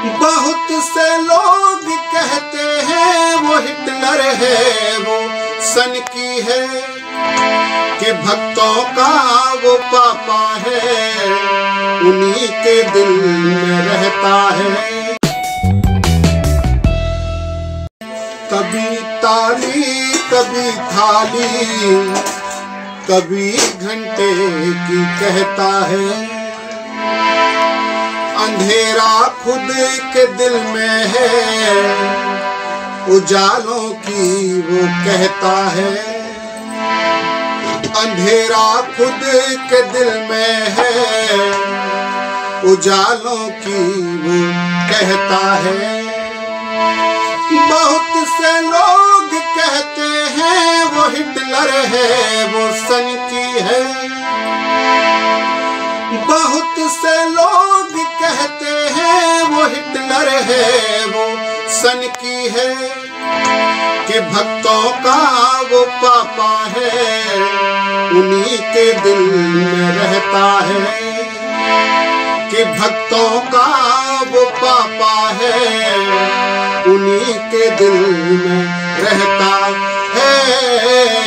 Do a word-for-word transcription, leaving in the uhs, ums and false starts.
बहुत से लोग कहते हैं वो हिटलर है, वो सन की है, कि भक्तों का वो पापा है, उन्हीं के दिल में रहता है। कभी ताली कभी थाली, कभी घंटे की कहता है। अंधेरा खुद के दिल में है, उजालों की वो कहता है। अंधेरा खुद के दिल में है, उजालों की वो कहता है। बहुत से लोग कहते हैं वो हिटलर है, वो सन की है। बहुत से लोग कहते हैं वो हिटलर है, वो सन की है, कि भक्तों का वो पापा है, उन्हीं के दिल में रहता है। कि भक्तों का वो पापा है, उन्हीं के दिल में रहता है।